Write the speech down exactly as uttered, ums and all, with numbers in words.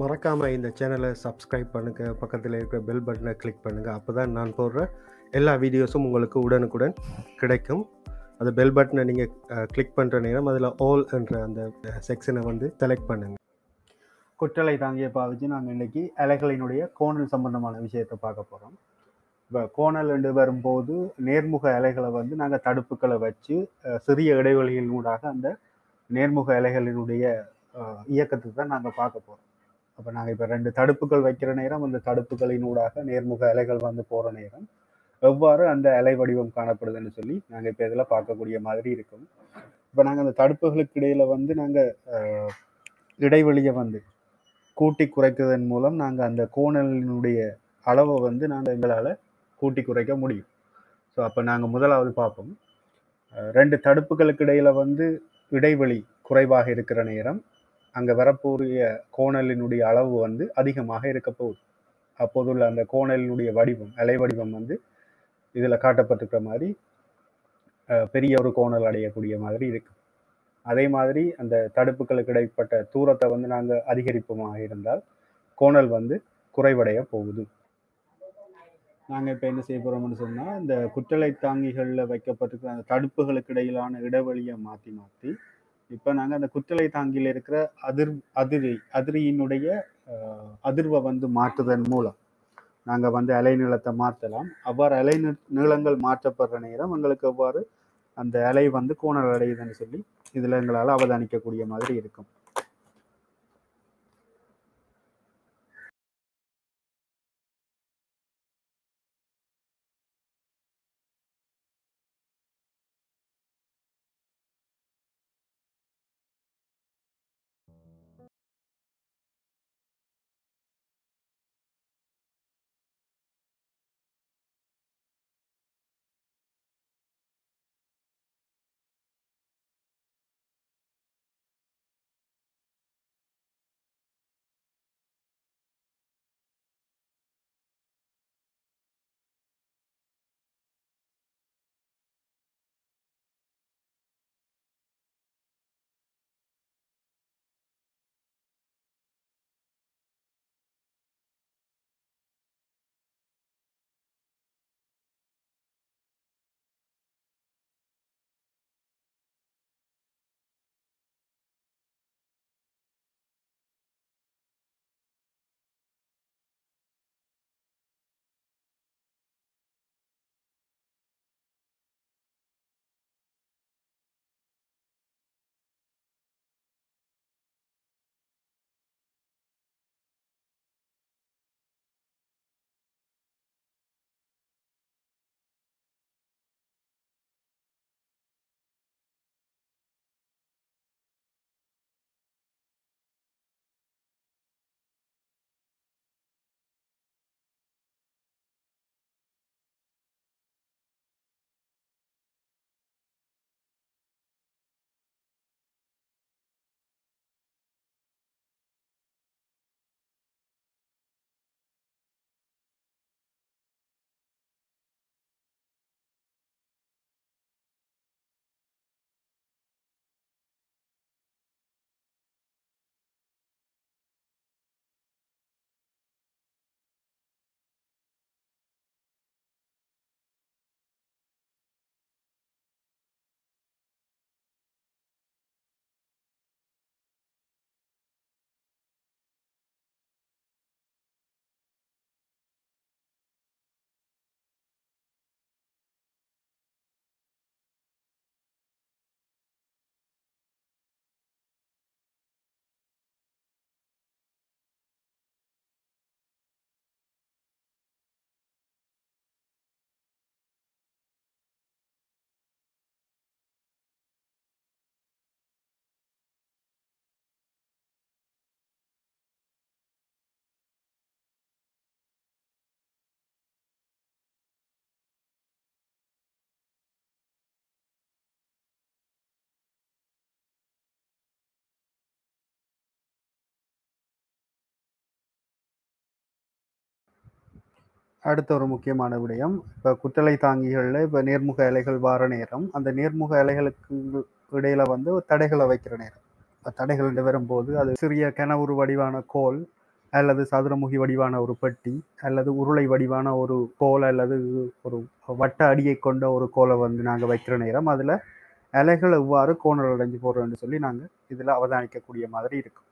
மறக்காம இந்த சேனலை சப்ஸ்கிரைப் பண்ணுங்க. பக்கத்துல இருக்கிற பெல் பட்டனை கிளிக் பண்ணுங்க. அப்பதான் நான் போடுற எல்லா வீடியோஸும் உங்களுக்கு உடனுக்குடன் கிடைக்கும். அந்த பெல் பட்டனை நீங்க அ, கிளிக் பண்ற நேரம் அதில் ஆல் என்ற அந்த செக்ஷனை வந்து செலக்ட் பண்ணுங்க. குற்றலை தாங்கிய பாவிச்சு நாங்கள் இன்னைக்கு அலைகளினுடைய கோணல் சம்பந்தமான விஷயத்தை பார்க்க போகிறோம். இப்போ கோணல் என்று வரும்போது நேர்முக அலைகளை வந்து நாங்கள் தடுப்புகளை வச்சு அஹ், சிறிய இடைவெளிகளினூடாக அந்த நேர்முக அலைகளினுடைய அஹ், இயக்கத்தை தான் நாங்கள் பார்க்க போகிறோம். அப்போ நாங்கள் இப்போ ரெண்டு தடுப்புகள் வைக்கிற நேரம் அந்த தடுப்புகளினூடாக நேர்முக அலைகள் வந்து போகிற நேரம் எவ்வாறு அந்த அலை வடிவம் காணப்படுதுன்னு சொல்லி நாங்கள் இப்போ இதில் பார்க்கக்கூடிய மாதிரி இருக்கும். இப்போ நாங்கள் அந்த தடுப்புகளுக்கு இடையில வந்து நாங்கள் இடைவெளியை வந்து கூட்டி குறைக்கிறதன் மூலம் நாங்கள் அந்த கோணலினுடைய அளவை வந்து நாங்கள் எங்களால் கூட்டி குறைக்க முடியும். ஸோ அப்போ நாங்கள் முதலாவது பார்ப்போம். அஹ் ரெண்டு தடுப்புகளுக்கு இடையில வந்து இடைவெளி குறைவாக இருக்கிற நேரம் அங்கே வரக்கூடிய கோணலினுடைய அளவு வந்து அதிகமாக இருக்க போகுது. அப்போதுள்ள அந்த கோணலினுடைய வடிவம் அலை வடிவம் வந்து இதில் காட்டப்பட்டிருக்கிற மாதிரி அஹ் பெரிய ஒரு கோணல் அடையக்கூடிய மாதிரி இருக்கு. அதே மாதிரி அந்த தடுப்புகளுக்கு இடைப்பட்ட தூரத்தை வந்து நாங்கள் அதிகரிப்போமாக இருந்தால் கோணல் வந்து குறைவடைய போகுது. நாங்கள் இப்போ என்ன செய்ய போகிறோம்னு சொன்னால் இந்த குற்றலை தாங்கிகளில் வைக்கப்பட்டிருக்கிற அந்த தடுப்புகளுக்கு இடையிலான இடைவெளியை மாற்றி மாற்றி இப்போ நாங்கள் அந்த குற்றலை தாங்கியில் இருக்கிற அதிர் அதிரி அதிரியினுடைய அஹ், அதிர்வை வந்து மாற்றுவதன் மூலம் நாங்கள் வந்து அலை நீளத்தை மாற்றலாம். அவ்வாறு அலை நீளங்கள் மாற்றப்படுற நேரம் எங்களுக்கு எவ்வாறு அந்த அலை வந்து கோணல் அடையுதுன்னு சொல்லி இதில் எங்களால் அவதானிக்கக்கூடிய மாதிரி இருக்கும். அடுத்த ஒரு முக்கியமான விடயம், இப்போ குற்றலை தாங்கிகளில் இப்போ நேர்முக அலைகள் வார நேரம் அந்த நேர்முக அலைகளுக்கு இடையில வந்து ஒரு தடைகளை வைக்கிற நேரம். இப்போ தடைகள் வரும்போது அது சிறிய கனவுரு வடிவான கோல் அல்லது சதுரமுகி வடிவான ஒரு பெட்டி அல்லது உருளை வடிவான ஒரு கோலை அல்லது ஒரு வட்ட அடியை கொண்ட ஒரு கோலை வந்து நாங்கள் வைக்கிற நேரம் அதில் இலைகள் எவ்வாறு கோணல் அடைஞ்சு போடுறோம்னு சொல்லி நாங்கள் இதில் அவதானிக்கக்கூடிய மாதிரி இருக்கும்.